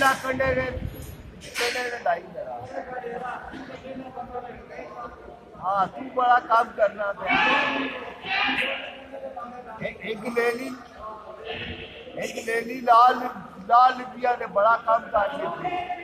ला कंडे लाई जरा। हाँ तू बड़ा काम करना था। एक ले ली लाल लाल रुपया ने बड़ा काम कर ली।